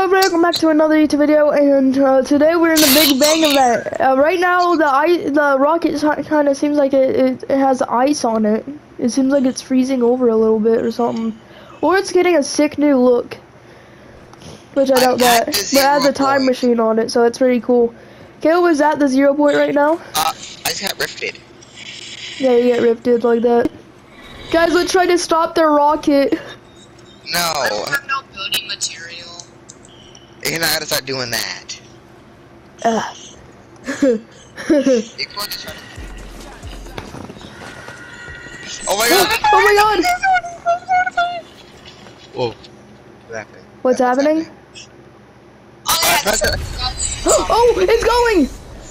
welcome back to another YouTube video, and today we're in the Big Bang event. Right now, the rocket kind of seems like it has ice on it. It seems like it's freezing over a little bit or something, or it's getting a sick new look, which I doubt that. But it has a time machine on it, so it's pretty cool. Caleb is at the 0 point right now. I just got rifted. Yeah, you get rifted like that. Guys, let's try to stop their rocket. No. I don't have no building material. You're not gonna start doing that. Oh my god! Oh my god! Whoa. What's happening? Oh, it's going!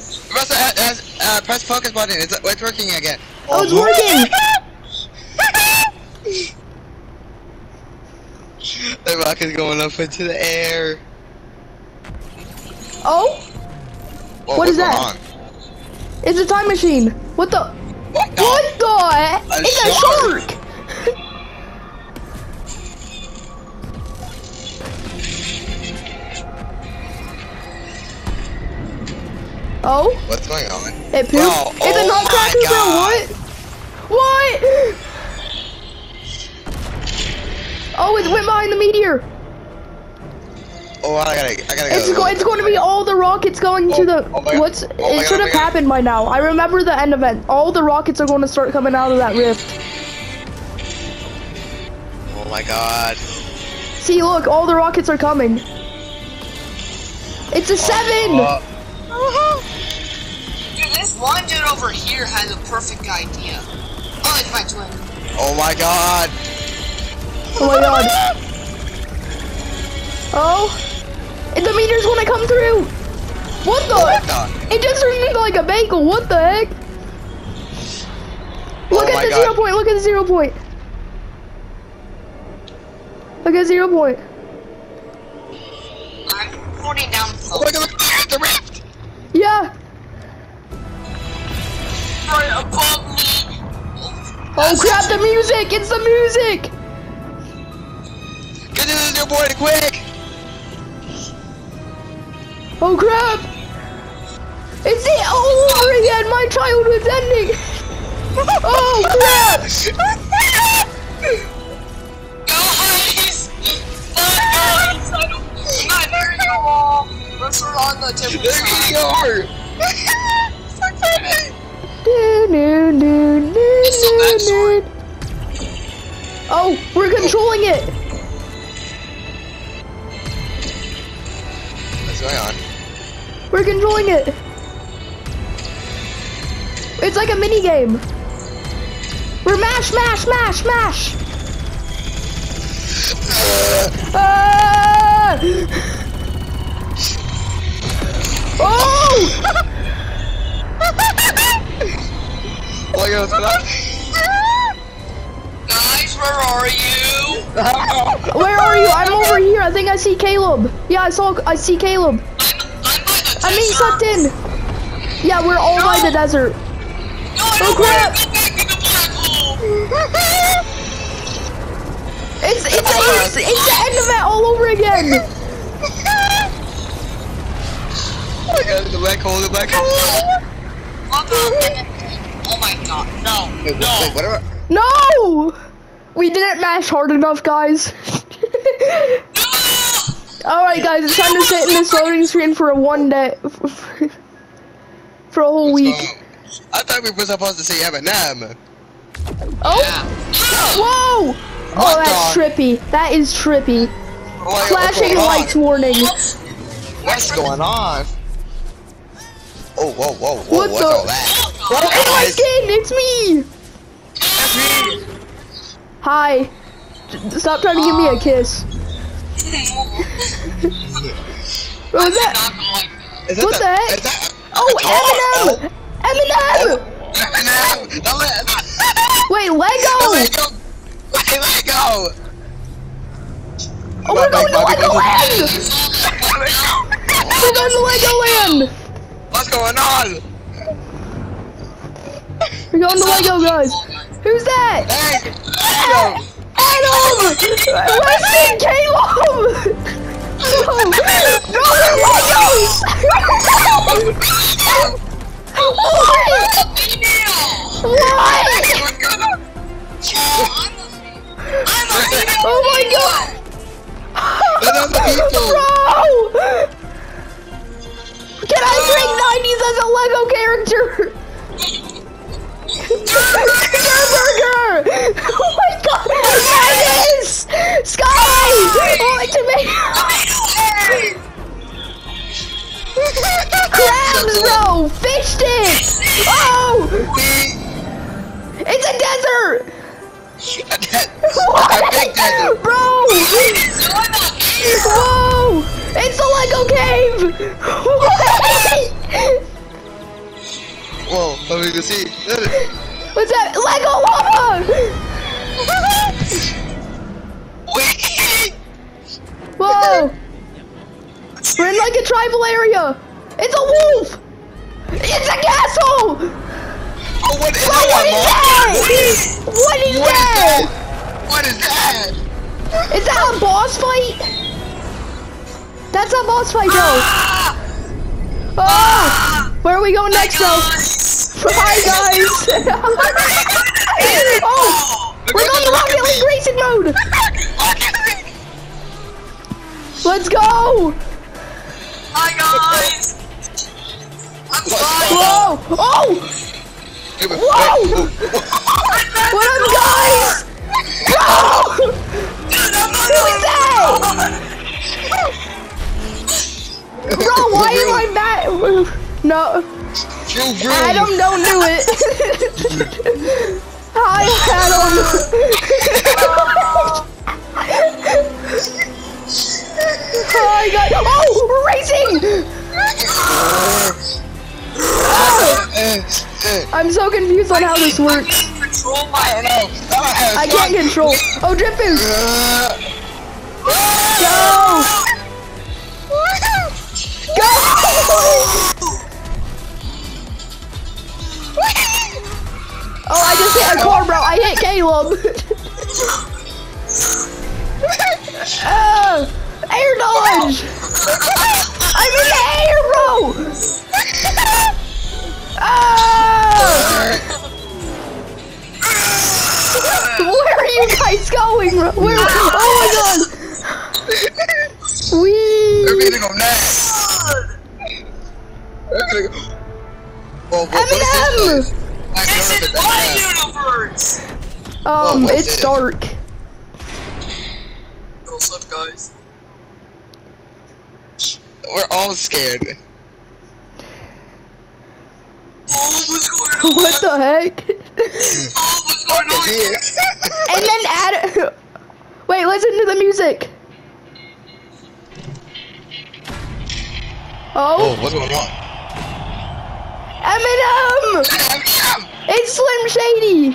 Press focus button. It's working again. Oh, it's working! The rocket's going up into the air. Oh? Whoa, what is that? On? It's a time machine. What the? What the? It's a shark! Oh? What's going on? It pooped? Oh, it's a nutcracker, bro. What? Oh, it went behind the meteor. Oh, I gotta go. It's going to be all the rockets going to the. It should have happened by now. I remember the end event. All the rockets are going to start coming out of that rift. Oh my god. See, look, all the rockets are coming. It's a 7. Dude, this one dude over here has a perfect idea. Oh, it's my twin. Oh my god. Oh my god. Oh. And the meteor's gonna come through. What the? It just turned into like a bagel. What the heck? Look at the 0 point. Look at the 0 point. Look at 0 point. I'm holding down. Oh my god, the rift. Yeah. Right above me. Oh crap, the music. It's the music. Get to the 0 point quick. Oh crap! It's the all over again! My childhood's ending! Oh crap! Guys! Guys! I'm not hearing you all! Let's on the tip. They're getting over! So excited! Oh, we're controlling it! What's going on? We're controlling it! It's like a mini game! We're mash! Ah! Oh! Oh my god, what's going on? Guys, where are you? Where are you? I'm over here. I think I see Caleb. Yeah, I see Caleb. I'm by the I'm being desert. sucked in. Yeah, we're all by the desert. No, I Oh don't crap! want to go back in the black hole. It's the end of it all over again. Oh my god, the black hole. Oh my god, no. Wait, whatever. No! We didn't mash hard enough, guys. Alright, guys, it's time to sit in this loading screen for a for a whole week. I thought we were supposed to say Eminem. Oh! Whoa! Oh, that's trippy. That is trippy. Flashing lights warning. What's going on? Oh, whoa, what's all that? It's my skin! It's me! That's me! Hi. Stop trying to give me a kiss. What was that? What the heck? Oh, Eminem! Wait, Lego! Lego! Oh, we're going to Legoland! We're going to Legoland! What's going on? We're going to Lego, guys. Who's that? Hey! Adam! Weston! Caleb! Oh, No, they're Legos! What? Oh my god! Bro! Can I bring 90s as a Lego character? Burger! Oh my god! Magnus! Sky! Oh, tomato! Crabs, bro! Fish sticks! Oh! It's a desert! What? Bro! Whoa! It's the Lego cave! What? Whoa, let me go see. What's that? Lego lava! Wait! Whoa! We're in like a tribal area! It's a wolf! It's a castle! Oh, what is Bro, what is that? What is that? What is that? Is that a boss fight? That's a boss fight, bro. Oh! Where are we going next, bro? Hi, guys! Oh! We're on the Rocket League racing mode! Let's go! Hi guys! I'm flying! Whoa! Oh! Whoa! What up, guys? Bro! Who is that? Bro, why am I back? No. Adam, don't do it. Hi, Adam. Hi, guys. Oh, we're racing! I'm so confused on how this works. I can't control. Oh, Drip Boost. Go! Go! Oh, I just hit a car, bro. I hit Caleb. Air dodge! I'm in the air, bro! Where are you guys going, bro? Where? Oh my god! Wee! They're gonna go next. They're gonna go. Oh, what is this? This is my universe! It's dark. What's up, guys? We're all scared. Oh, what's going on? What the heck? Oh, what's going on here? And then add. Wait, listen to the music. Oh, What's going on? Eminem! It's Slim Shady.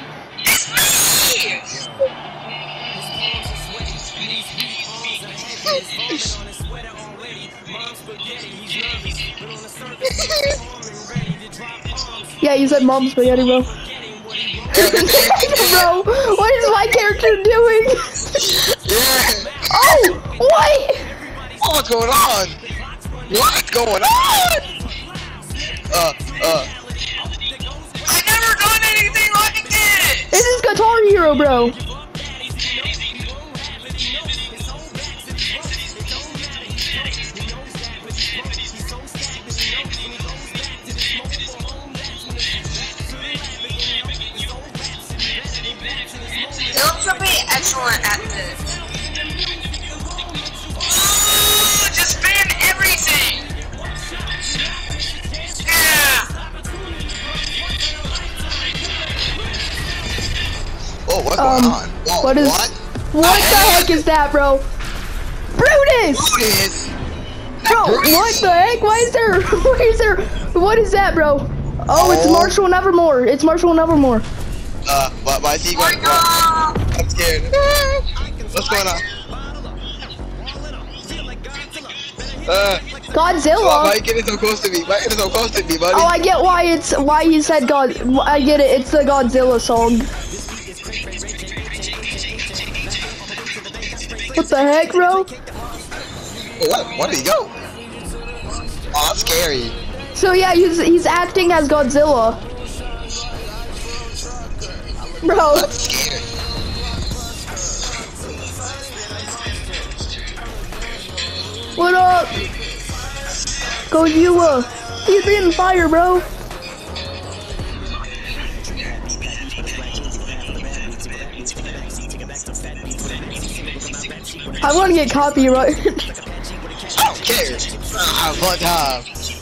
Yeah, you said mom spaghetti, bro. Bro, what is my character doing? Oh, what? What's going on? What's going on? I never done anything like this! This is Guitar Hero, bro. You'll be excellent at this. Just spam everything! Yeah! Oh, what's going on? Whoa, What is? What the heck is that, bro? Brutus! Brutus! Bro, what the heck? Why is there? What is that, bro? Oh, it's Marshall Nevermore. It's Marshall Nevermore. Why is he going? I'm scared. What's going on? Godzilla. Why are you getting so close to me? Why are you getting so close to me, buddy? Oh, I get why you said God. I get it. It's the Godzilla song. What the heck, bro? What? Where did he go? Oh, that's scary. So yeah, he's acting as Godzilla. Bro. That's scary. What up? Gojira. He's breathing fire, bro. I want to get copyrighted. I don't care. One time.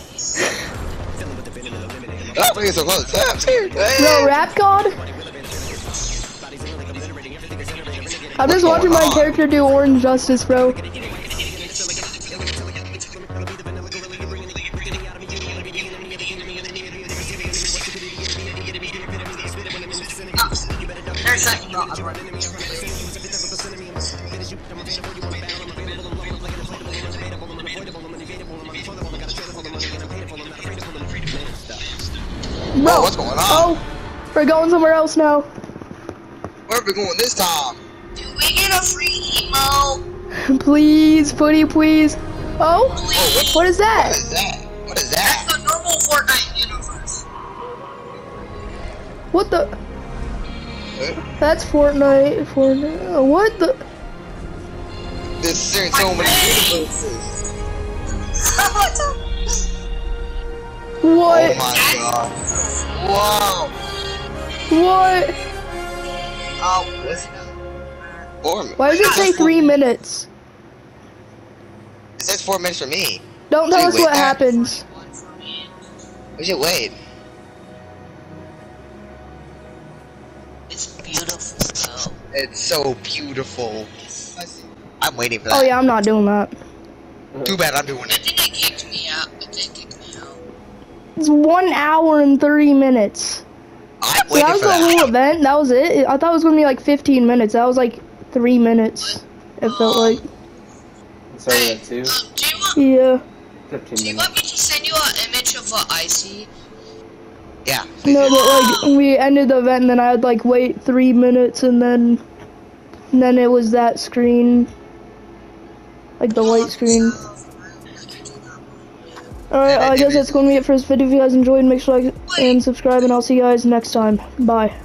Oh, we're so close. I'm scared. Bro, Rap God? I'm just watching my character do Orange Justice, bro. There's that. No, I'm running. Bro, what's going on? Oh, we're going somewhere else now. Where are we going this time? Do we get a free emote? Please, Putty, please. Oh, Please. what is What that? is that? What is That's that? the normal Fortnite universe. What the? Huh? That's Fortnite. Fortnite. What the? There's so many universes. What the? What? Oh my god. Whoa. What? Oh, what's 4 minutes. Why does it say 3 minutes? It says 4 minutes for me. Don't tell Wait, us wait, what that- happens. We should wait. It's beautiful though. It's so beautiful. I'm waiting for that. Oh yeah, I'm not doing that. Too bad I'm doing I it. think they kicked me out. But they kicked me out. It's 1 hour and 30 minutes. I'm So that waiting was for the whole that. event. That was it. I thought it was gonna be like 15 minutes. That was like 3 minutes. It felt like. Sorry, at 2. Do you want? Yeah. 15 Do you minutes. want me to send you an image of what I see? Yeah. No, but like we ended the event and then I had like wait 3 minutes and then it was that screen. Like the white screen. Alright, I guess that's gonna be it for this video. If you guys enjoyed, make sure to like and subscribe and I'll see you guys next time. Bye.